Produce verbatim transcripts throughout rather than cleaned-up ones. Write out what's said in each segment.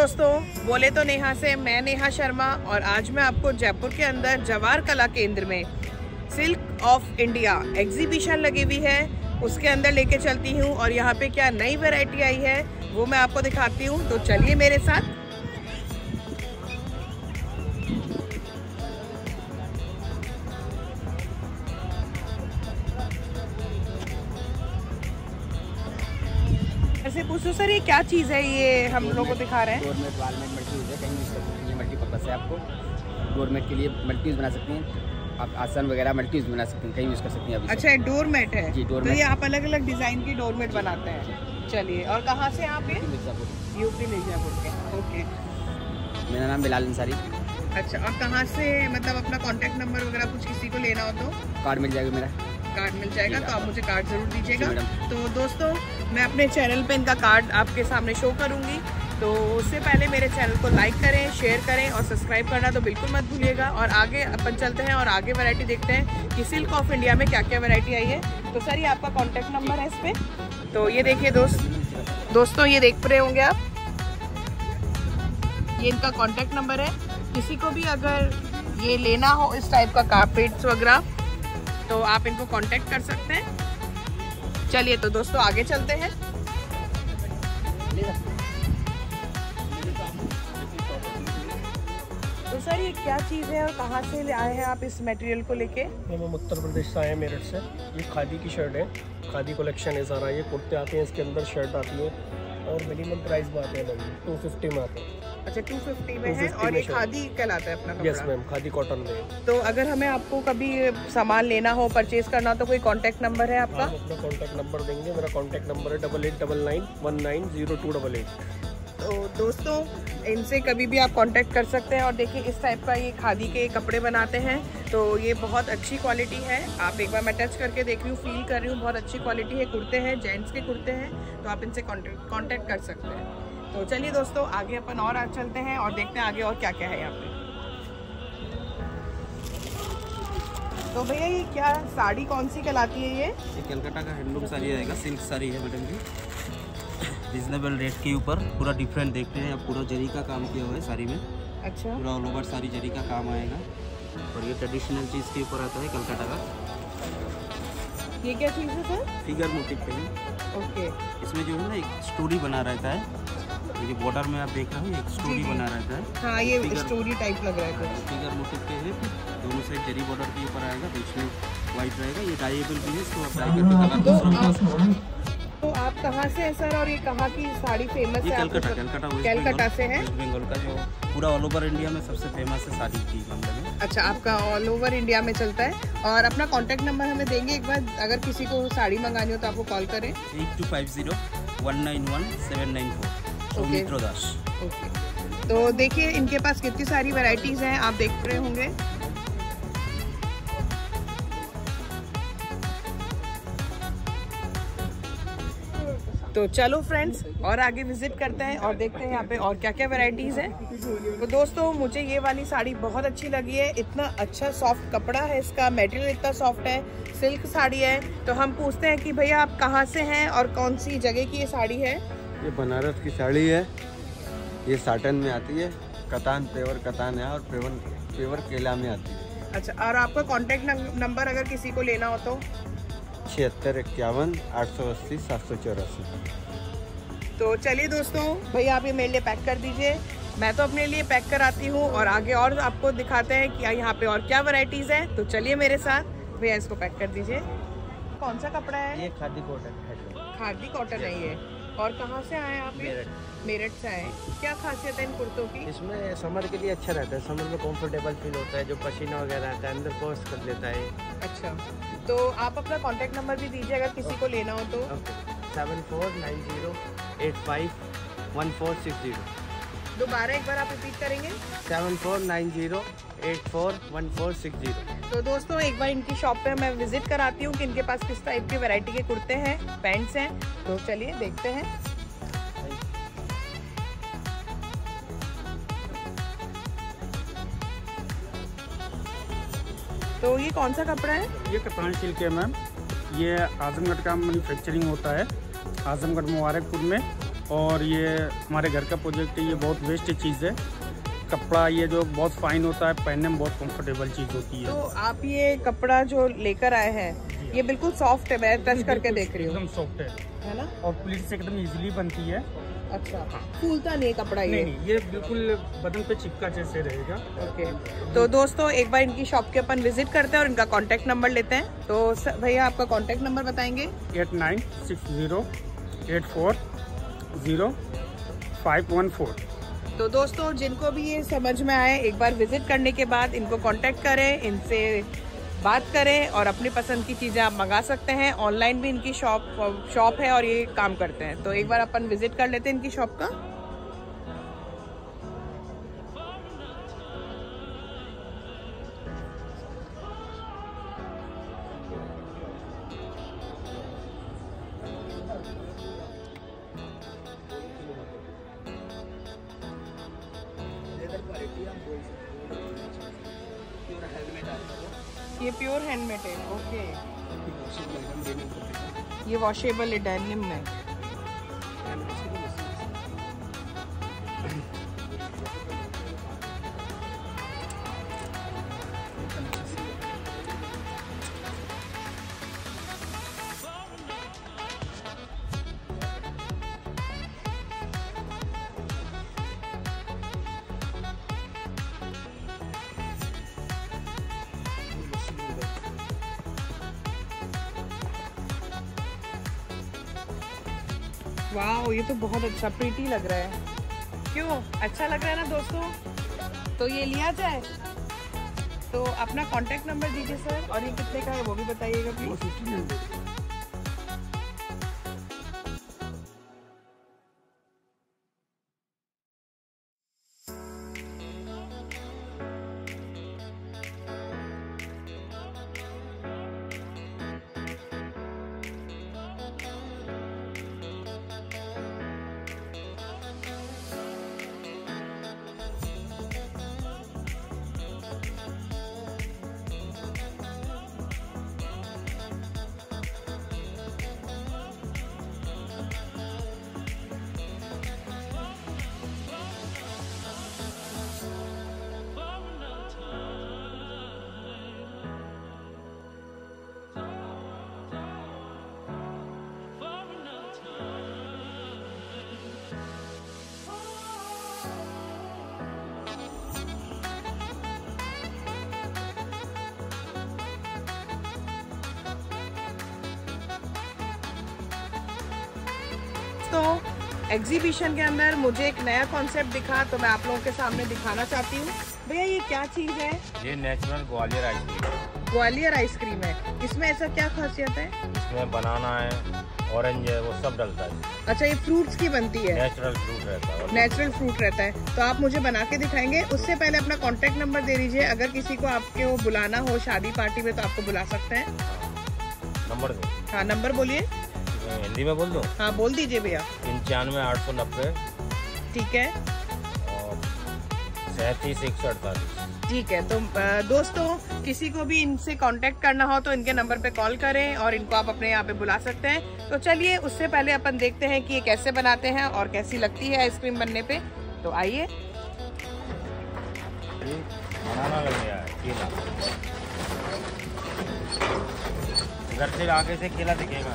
दोस्तों, बोले तो नेहा से मैं नेहा शर्मा, और आज मैं आपको जयपुर के अंदर जवाहर कला केंद्र में सिल्क ऑफ इंडिया एग्जीबिशन लगी हुई है, उसके अंदर लेके चलती हूँ और यहाँ पे क्या नई वैरायटी आई है वो मैं आपको दिखाती हूँ। तो चलिए मेरे साथ। ऐसे पूछो सर, ये क्या चीज़ है ये हम लोगों को दिखा रहे हैं? डोरमेट वालमेट मल्टी यूज है, कहीं यूज कर सकती हैं, मल्टीपर्पज़ है। आपको डोरमेट के लिए मल्टी यूज बना सकती हैं, आप आसन वगैरह मल्टी यूज बना सकती हैं, कहीं यूज कर सकती हैं। अभी अच्छा, डोरमेट है जी, डोरमेट। तो ये आप अलग अलग डिजाइन की डोरमेट बनाते हैं। चलिए, और कहाँ से आप? यूपी मिर्जापुर के। ओके, मेरा नाम बिलाल अंसारी। अच्छा, और कहाँ से, मतलब अपना कॉन्टेक्ट नंबर वगैरह कुछ किसी को लेना हो तो? कार्ड मिल जाएगा, मेरा कार्ड मिल जाएगा, तो आप मुझे कार्ड जरूर दीजिएगा। तो दोस्तों, मैं अपने चैनल पे इनका कार्ड आपके सामने शो करूंगी, तो उससे पहले मेरे चैनल को लाइक करें, शेयर करें और सब्सक्राइब करना तो बिल्कुल मत भूलिएगा। और आगे अपन चलते हैं और आगे वैरायटी देखते हैं कि सिल्क ऑफ इंडिया में क्या क्या वैरायटी आई है। तो सर, ये आपका कॉन्टेक्ट नंबर है इस पर। तो ये देखिए दोस्त दोस्तों ये देख रहे होंगे आप, ये इनका कॉन्टेक्ट नंबर है। किसी को भी अगर ये लेना हो इस टाइप का कारपेट्स वगैरह, तो आप इनको कांटेक्ट कर सकते हैं। चलिए तो दोस्तों आगे चलते हैं। तो सर, ये क्या चीज़ है और कहाँ से ले आए हैं आप इस मटेरियल को लेके? हम उत्तर प्रदेश से आए हैं, मेरठ से। ये खादी की शर्ट है, खादी कलेक्शन है सारा। ये कुर्ते आते हैं, इसके अंदर शर्ट आती है और मिनिमम प्राइस में आते हैं, टू फिफ्टी में आते हैं। अच्छा, टू फिफ्टी में है, और ये खादी कहलाता है अपना कपड़ा? यस मैम, खादी कॉटन में। तो अगर हमें आपको कभी सामान लेना हो, परचेज करना हो, तो कोई कांटेक्ट नंबर है आपका? आप अपना कांटेक्ट नंबर देंगे। मेरा कांटेक्ट नंबर है double eight double nine one nine zero two double eight. तो दोस्तों, इनसे कभी भी आप कांटेक्ट कर सकते हैं। और देखिए, इस टाइप का ये खादी के कपड़े बनाते हैं, तो ये बहुत अच्छी क्वालिटी है। आप एक बार मैं टच करके देख रही हूँ, फील कर रही हूँ, बहुत अच्छी क्वालिटी है। कुर्ते हैं, जेंट्स के कुर्ते हैं, तो आप इनसे कांटेक्ट कर सकते हैं। तो चलिए दोस्तों, आगे अपन और आज चलते हैं और देखते हैं आगे और क्या क्या है यहाँ पे। तो भैया, ये क्या साड़ी कौन सी कहलाती है? ये ये कलकत्ता का हैंडलूम साड़ी आएगा, सिल्क साड़ी है मैडम जी, रिजनेबल रेट के ऊपर। पूरा डिफरेंट देखते हैं, अब पूरा जरी का काम किया हुआ है साड़ी में। अच्छा, पूरा ऑल ओवर सारी जरी का काम आएगा, और ये ट्रेडिशनल चीज़ के ऊपर आता है कलकत्ता का। ये क्या चीज़ है सर? फिगर मोटिव पे है। ओके, इसमें जो है ना एक स्टोरी बना रहता है, ये बॉर्डर में आप देख रहे हो, एक स्टोरी बना रहता है। हाँ, ये स्टोरी टाइप लग रहा है कुछ। फिगर मोटिव पे है, दोनों साइड जरी बॉर्डर के ऊपर आएगा, बीच में व्हाइट रहेगा। ये डाइएबल भी है, इसको अप्लाई करके कलर दूसरा। तो आप कहाँ से हैं सर, और ये कहाँ की साड़ी फेमस है? कलकत्ता कलकत्ता कलकत्ता से है, वेस्ट बंगाल का, जो पूरा ऑल ओवर इंडिया में सबसे फेमस है साड़ी की मामले में। अच्छा, आपका ऑल ओवर इंडिया में चलता है। और अपना कांटेक्ट नंबर हमें देंगे एक बार, अगर किसी को साड़ी मंगानी हो तो आपको कॉल करें। Eight two five zero one nine one seven nine four. Soumitra Das. Okay, तो देखिए इनके पास कितनी सारी वैरायटीज हैं, आप देख रहे होंगे। तो चलो फ्रेंड्स, और आगे विजिट करते हैं और देखते हैं यहाँ पे और क्या क्या वैरायटीज़ हैं। तो दोस्तों, मुझे ये वाली साड़ी बहुत अच्छी लगी है। इतना अच्छा सॉफ्ट कपड़ा है, इसका मटेरियल इतना सॉफ्ट है, सिल्क साड़ी है। तो हम पूछते हैं कि भैया आप कहाँ से हैं और कौन सी जगह की ये साड़ी है? ये बनारस की साड़ी है, ये साटन में आती है, कतान पेवर कतान है, और पेवर पेवर केला में आती है। अच्छा, और आपका कॉन्टेक्ट नंबर अगर किसी को लेना हो तो? छिहत्तर इक्यावन आठ सौ अस्सी सात सौ चौरासी। तो चलिए दोस्तों, भैया आप ये मेरे लिए पैक कर दीजिए, मैं तो अपने लिए पैक कराती हूँ, और आगे और आपको दिखाते हैं कि यहाँ पे और क्या वैरायटीज़ है। तो चलिए मेरे साथ, भैया इसको पैक कर दीजिए। कौन सा कपड़ा है? ये खादी कॉटन है। खादी कॉटन है ये। और कहाँ से आए आप? मेरठ। मेरठ से आए। क्या खासियत है इन कुर्तों की? इसमें समर के लिए अच्छा रहता है, समर में कंफर्टेबल फील होता है, जो पसीना वगैरह आता है अंदर पॉज कर लेता है। अच्छा, तो आप अपना कॉन्टेक्ट नंबर भी दीजिए अगर किसी को लेना हो तो। Seven four nine zero eight five one four six zero. दोबारा एक बार आप रिपीट करेंगे? Seven four nine zero eight four one four six zero. तो दोस्तों, एक बार इनकी शॉप पे मैं विजिट कराती हूँ कि इनके पास किस टाइप की वैरायटी के कुर्ते हैं, पैंट्स हैं। तो चलिए देखते हैं। तो ये कौन सा कपड़ा है? ये कतान सिल्क है मैम, ये आजमगढ़ का मैन्युफैक्चरिंग होता है, आजमगढ़ मुबारकपुर में। और ये हमारे घर का प्रोजेक्ट है। ये बहुत बेस्ट चीज़ है। कपड़ा ये जो बहुत फाइन होता है, पहनने में बहुत कंफर्टेबल चीज़ होती है। तो आप ये कपड़ा जो लेकर आए हैं ये बिल्कुल सॉफ्ट है, मैं टच करके देख रही हूँ, एकदम सॉफ्ट है है ना? और प्लीट से एकदम इजीली बनती है। अच्छा, फूलता नहीं है कपड़ा ये? नहीं नहीं, ये बिल्कुल बदन पे चिपका जैसे रहेगा। ओके, तो दोस्तों एक बार इनकी शॉप के अपन विजिट करते हैं और इनका कांटेक्ट नंबर लेते हैं। तो भैया आपका कांटेक्ट नंबर बताएंगे? Eight nine six zero eight four zero five one four. तो दोस्तों जिनको भी ये समझ में आए, एक बार विजिट करने के बाद इनको कांटेक्ट करें, इनसे बात करें और अपनी पसंद की चीज़ें आप मंगा सकते हैं। ऑनलाइन भी इनकी शॉप शॉप है और ये काम करते हैं। तो एक बार अपन विजिट कर लेते हैं इनकी शॉप का। ये प्योर हैंडमेड है। ओके, ये वॉशेबल है, डेनिम में। वाह, ये तो बहुत अच्छा प्रीटी लग रहा है। क्यों अच्छा लग रहा है ना दोस्तों? तो ये लिया जाए। तो अपना कांटेक्ट नंबर दीजिए सर, और ये कितने का है वो भी बताइएगा प्लीज। तो एग्जीबिशन के अंदर मुझे एक नया कॉन्सेप्ट दिखा, तो मैं आप लोगों के सामने दिखाना चाहती हूँ। भैया ये क्या चीज़ है? ये नेचुरल ग्वालियर आइसक्रीम है। ग्वालियर आइसक्रीम है। इसमें ऐसा क्या खासियत है? इसमें बनाना है, ऑरेंज है, वो सब डलता है। अच्छा, ये फ्रूट्स की बनती है? नेचुरल फ्रूट रहता है। नेचुरल फ्रूट रहता है। तो आप मुझे बना के दिखाएंगे। उससे पहले अपना कॉन्टेक्ट नंबर दे दीजिए, अगर किसी को आपके वो बुलाना हो शादी पार्टी में तो आपको बुला सकते हैं। नंबर दो। हाँ, नंबर बोलिए। हिंदी में बोल दो? हाँ बोल दीजिए भैया। पंचानवे आठ सौ नब्बे। ठीक है। और सैंतीस एक सौ अड़तालीस। ठीक है। तो दोस्तों किसी को भी इनसे कांटेक्ट करना हो तो इनके नंबर पे कॉल करें और इनको आप अपने यहाँ पे बुला सकते हैं। तो चलिए उससे पहले अपन देखते हैं कि ये कैसे बनाते हैं और कैसी लगती है आइसक्रीम बनने पे। तो आइए। बनाना लग गया है केला। घर से आगे से केला दिखेगा।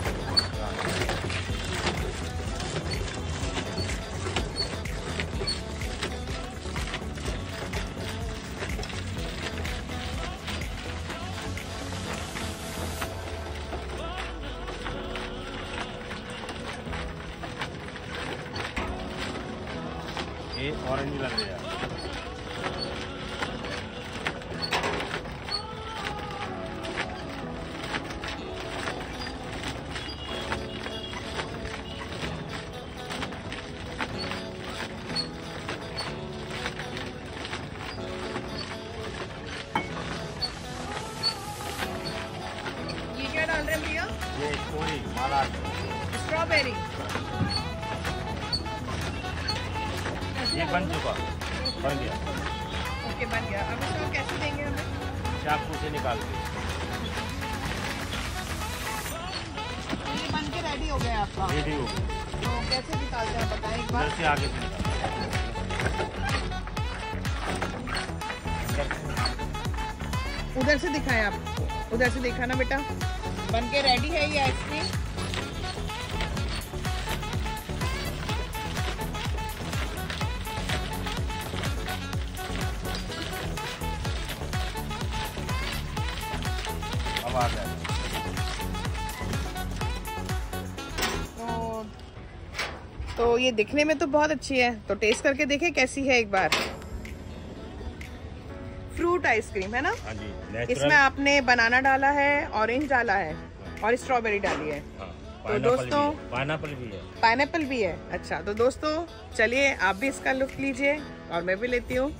ये ऑरेंज लग गया। ये क्या डाल रहे हैं भैया? ये स्टोरी माला स्ट्रॉबेरी। ये बन चुका, बन गया। ओके, बन गया। अब इसको कैसे देंगे हमें? चाकू से निकाल के। ये बन के रेडी हो गया आपका। रेडी हो गया। तो कैसे निकालते हैं बताएं एक बार। उधर से आगे से उधर से दिखाएं आप, उधर से देखा ना बेटा। बन के रेडी है ये आइसक्रीम। अब आ गया। तो, तो ये दिखने में तो बहुत अच्छी है, तो टेस्ट करके देखें कैसी है एक बार। फ्रूट आइसक्रीम है ना? हाँ जी, इसमें आपने बनाना डाला है, ऑरेंज डाला है और स्ट्रॉबेरी डाली है। तो दोस्तों पाइनएप्पल भी है। पाइनएप्पल भी है। अच्छा, तो दोस्तों चलिए आप भी इसका लुत्फ लीजिए और मैं भी लेती हूँ।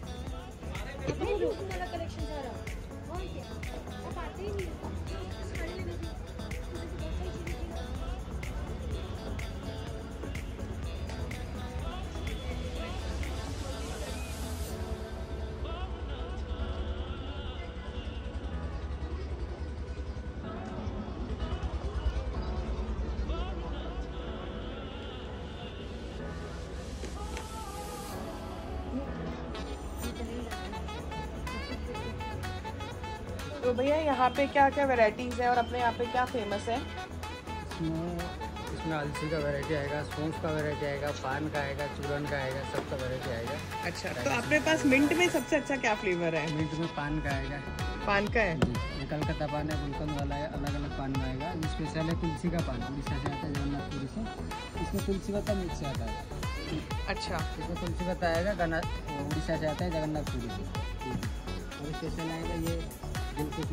तो भैया यहाँ पे क्या क्या वैरायटीज है और अपने यहाँ पे क्या फेमस है? इसमें इसमें अलसी का वैरायटी आएगा, सौंफ का वैरायटी आएगा, पान का आएगा, चूरन का आएगा, सबका वैरायटी आएगा। अच्छा, तो अपने पास मिंट में सबसे अच्छा क्या फ्लेवर है? मिंट में पान का आएगा। पान का है? ये कलकत्ता पान है, गुलकंद वाला है, अलग अलग पान में आएगा। ये स्पेशल है तुलसी का पान, उड़ीसा से आता है, जगन्नाथपुरी से। इसमें तुलसी पत्ता मिक्स से आता है। अच्छा, इसमें तुलसी पत्ता आएगा, गन्ना उड़ीसा से आता है, जगन्नाथपुरी से। और स्पेशल आएगा ये दिल के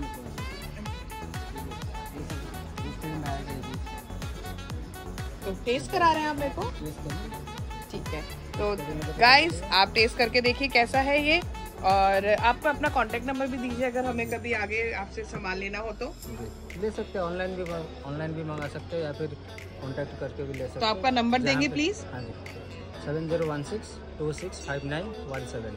तो टेस्ट करा रहे हैं आप मेरे को? ठीक है, तो गाइस आप टेस्ट करके देखिए कैसा है ये, और आपका अपना कांटेक्ट नंबर भी दीजिए अगर हमें कभी आगे आपसे सामान लेना हो तो। ले सकते हैं, ऑनलाइन भी ऑनलाइन भी मंगा सकते हैं या फिर कांटेक्ट करके भी ले सकते हैं। तो आपका नंबर देंगे प्लीज? हाँ जी, seven zero one six two six five nine one seven.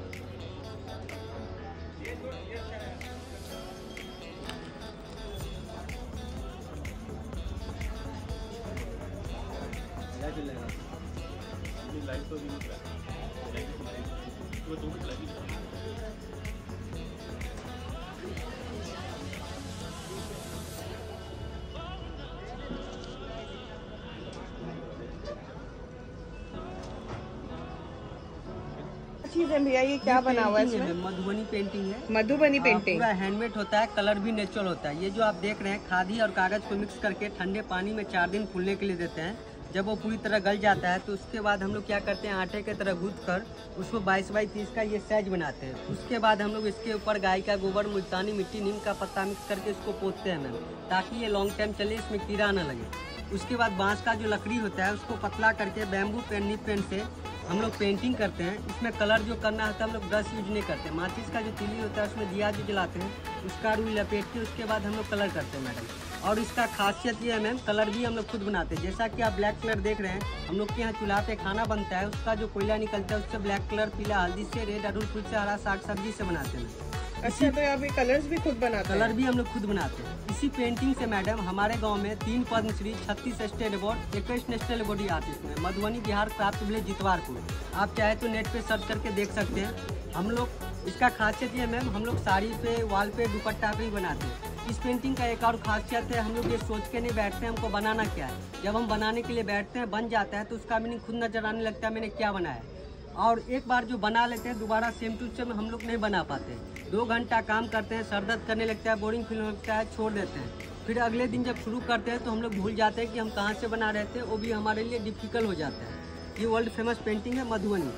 चीज है भैया, ये क्या बना हुआ है इसमें? मधुबनी पेंटिंग है। मधुबनी पेंटिंग पूरा हैंडमेड होता है, कलर भी नेचुरल होता है। ये जो आप देख रहे हैं खादी और कागज को मिक्स करके ठंडे पानी में चार दिन फूलने के लिए देते हैं। जब वो पूरी तरह गल जाता है तो उसके बाद हम लोग क्या करते हैं, आटे की तरह गूंथ कर उसको बाईस बाई तीस का ये साइज बनाते हैं। उसके बाद हम लोग इसके ऊपर गाय का गोबर, मुल्तानी मिट्टी, नीम का पत्ता मिक्स करके इसको पोतते हैं मैम, ताकि ये लॉन्ग टाइम चले, इसमें कीड़ा ना लगे। उसके बाद बांस का जो लकड़ी होता है उसको पतला करके बैम्बू पेन, निप पेन से हम लोग पेंटिंग करते हैं। इसमें कलर जो करना होता है हम लोग ब्रश यूज नहीं करते। माचिस का जो तीली होता है उसमें दिया जो जलाते हैं, उसका रुई लपेट के उसके बाद हम लोग कलर करते हैं मैडम। और इसका खासियत ये है मैम, कलर भी हम लोग खुद बनाते हैं। जैसा कि आप ब्लैक कलर देख रहे हैं, हम लोग के यहाँ चूल्हा पे खाना बनता है, उसका जो कोयला निकलता है उससे ब्लैक कलर, पीला हल्दी से, रेड अड़हुल फूल से, हरा साग सब्जी से बनाते हैं। अच्छा, तो यहाँ पे कलर्स भी खुद बनाते हैं? कलर भी हम लोग खुद बनाते हैं। इसी पेंटिंग से मैडम हमारे गांव में तीन पद्मश्री, छत्तीस स्टेट अवार्ड, इक्कीस नेशनल अवार्ड आर्टिस्ट हैं। मधुबनी बिहार क्राफ्ट विलेज जितवारपुर, आप चाहे तो नेट पे सर्च करके देख सकते हैं। हम लोग इसका खासियत ये मैम, हम लोग साड़ी पे, वॉल पे, दुपट्टा पे ही बनाते हैं। इस पेंटिंग का एक और खासियत है, हम लोग ये सोच के नहीं बैठते हैं हमको बनाना क्या है। जब हम बनाने के लिए बैठते हैं, बन जाता है तो उसका मीनिंग खुद नजर आने लगता है मैंने क्या बनाया है। और एक बार जो बना लेते हैं दोबारा सेम टू सेम हम लोग नहीं बना पाते। दो घंटा काम करते हैं, सर दर्द करने लगता है, बोरिंग फील लगता है, छोड़ देते हैं। फिर अगले दिन जब शुरू करते हैं तो हम लोग भूल जाते हैं कि हम कहाँ से बना रहे थे, वो भी हमारे लिए डिफिकल्ट हो जाता है। ये वर्ल्ड फेमस पेंटिंग है मधुबनी।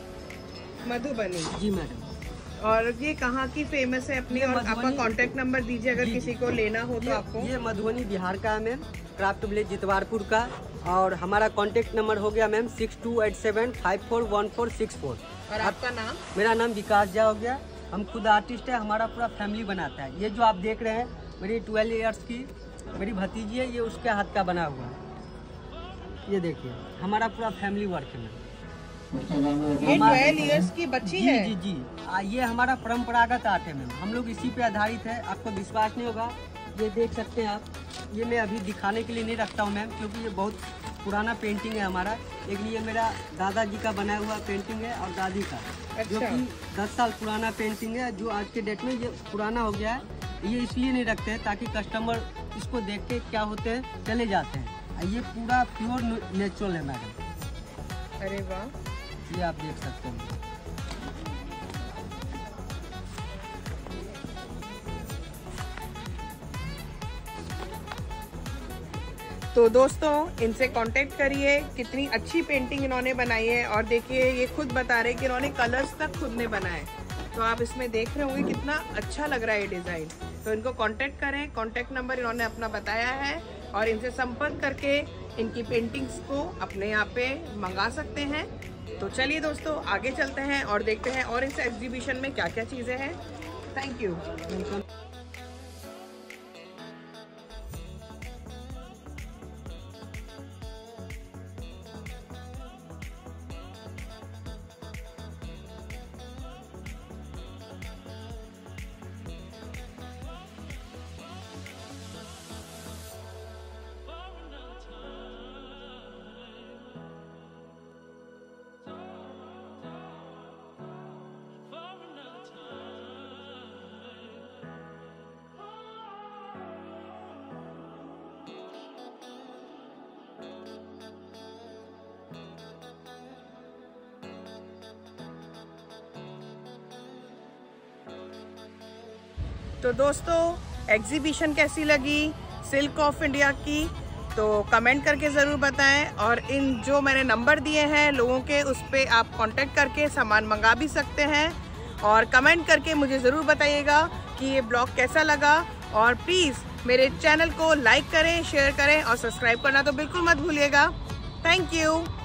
मधुबनी जी मैडम। और ये कहाँ की फेमस है अपनी, और आपका कांटेक्ट नंबर दीजिए अगर किसी को लेना हो तो आपको। ये मधुबनी बिहार का है मैम, क्राफ्ट विलेज जितवारपुर का। और हमारा कांटेक्ट नंबर हो गया ma'am six two eight seven five four one four six four. और आपका नाम? मेरा नाम विकास झा हो गया। हम खुद आर्टिस्ट है, हमारा पूरा फैमिली बनाता है। ये जो आप देख रहे हैं मेरी ट्वेल्व ईयर्स की मेरी भतीजी है, ये उसके हाथ का बना हुआ है। ये देखिए हमारा पूरा फैमिली वर्क है मैम। ये ट्वेल्व इयर्स की बच्ची जी, है? जी जी आ, ये हमारा परंपरागत आर्ट है मैम, हम लोग इसी पे आधारित है। आपको विश्वास नहीं होगा, ये देख सकते हैं आप। ये मैं अभी दिखाने के लिए नहीं रखता हूँ मैम, क्योंकि ये बहुत पुराना पेंटिंग है हमारा। एक ये मेरा दादाजी का बनाया हुआ पेंटिंग है और दादी का, जो अच्छा। कि दस साल पुराना पेंटिंग है, जो आज के डेट में ये पुराना हो गया है। ये इसलिए नहीं रखते हैं ताकि कस्टमर इसको देख के क्या होते हैं चले जाते हैं। ये पूरा प्योर नेचुरल है मैडम। अरे वाह, ये आप देख सकते हैं। तो दोस्तों इनसे कांटेक्ट करिए। कितनी अच्छी पेंटिंग इन्होंने बनाई है, और देखिए ये खुद बता रहे कि इन्होंने कलर्स तक खुद ने बनाए। तो आप इसमें देख रहे होंगे कितना अच्छा लग रहा है ये डिज़ाइन। तो इनको कांटेक्ट करें, कांटेक्ट नंबर इन्होंने अपना बताया है, और इनसे संपर्क करके इनकी पेंटिंग्स को अपने यहाँ पे मंगा सकते हैं। तो चलिए दोस्तों आगे चलते हैं और देखते हैं और इस एग्जीबिशन में क्या क्या चीज़ें हैं। Thank you. तो दोस्तों एग्जीबिशन कैसी लगी सिल्क ऑफ इंडिया की, तो कमेंट करके ज़रूर बताएं। और इन जो मैंने नंबर दिए हैं लोगों के, उस पर आप कांटेक्ट करके सामान मंगा भी सकते हैं। और कमेंट करके मुझे ज़रूर बताइएगा कि ये ब्लॉग कैसा लगा। और प्लीज़ मेरे चैनल को लाइक करें, शेयर करें और सब्सक्राइब करना तो बिल्कुल मत भूलिएगा। Thank you.